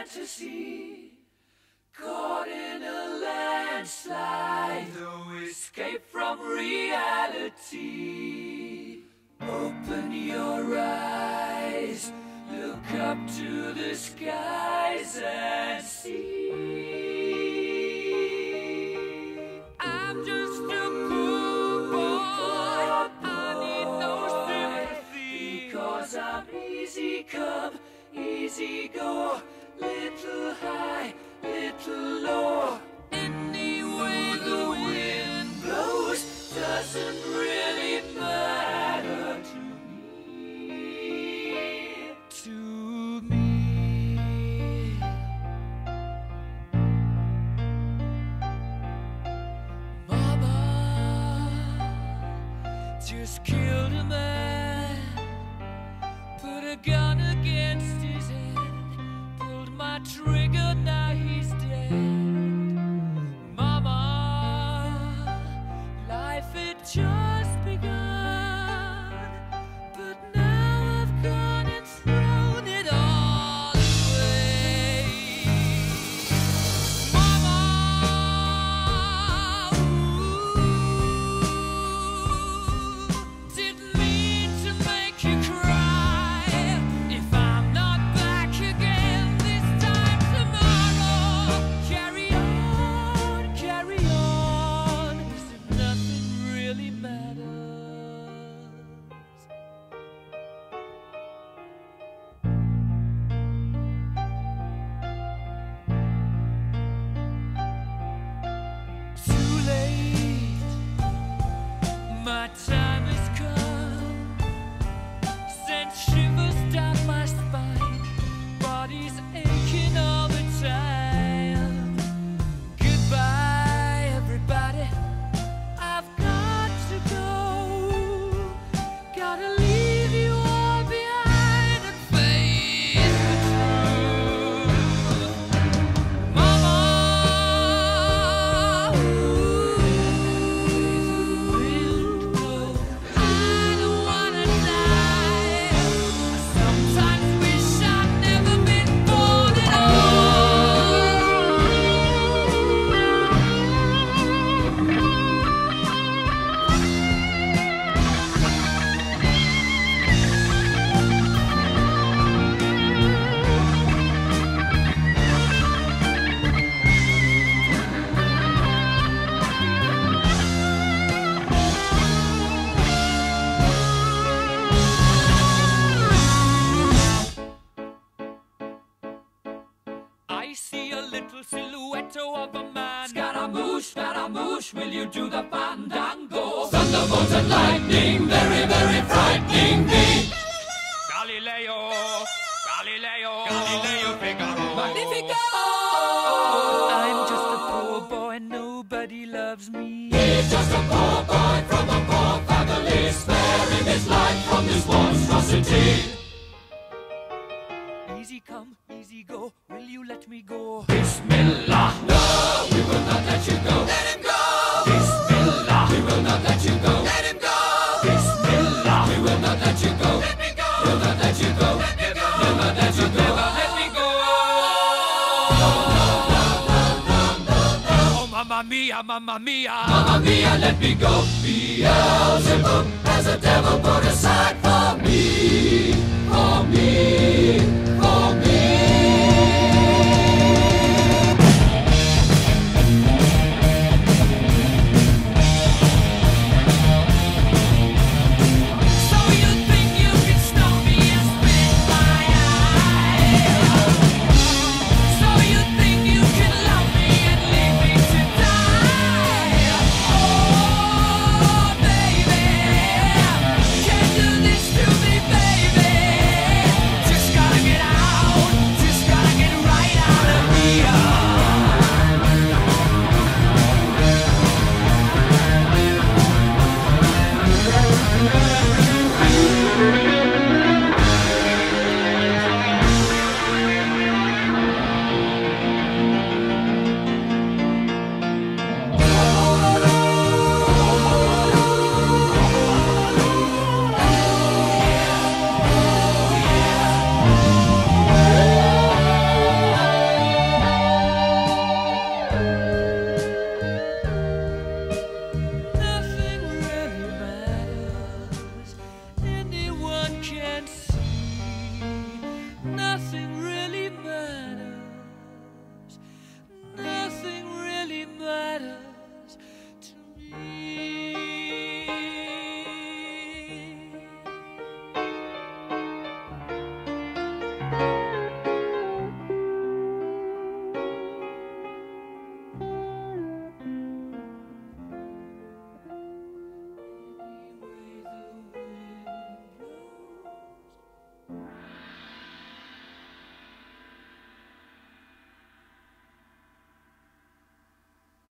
fantasy, caught in a landslide, no escape from reality. Open your eyes, look up to the skies and see. I'm just a poor boy, I need no sympathy, because I'm easy come, easy go, little high, little low. Any way the wind blows doesn't really matter to me. To me. Mama just killed a man, put a gun against his head, pulled my trigger, now he's dead. Mama, life had just begun, but now I've gone and thrown it all away. Mama, didn't mean to make you cry. If I'm not back again this time tomorrow, carry on, as if nothing really matters. Too late, my time has come, sent shivers down my spine, body's aching all the time. Goodbye, everybody, I've got to go, gotta leave you all behind and face the truth. Mama, I don't wanna die. I sometimes wish I'd never been born at I see a little silhouette of a man. Scaramouche, will you do the fandango? Thunderbolt and lightning, very, very frightening me. Galileo, Figaro. Magnifico! I'm just a poor boy, nobody loves me. He's just a poor boy from a poor family, sparing his life from this monstrosity. Easy come, easy go, will you let me go? Bismillah, no, we will not let you go. Let him go! Bismillah, we will not let you go. Let him go! Bismillah, we will not let you go. Let me go! We'll not let you go. Let me go! We'll not let you go. Never let me go! No, oh, mamma mia, mamma mia. Mamma mia, let me go. Beelzebub has a devil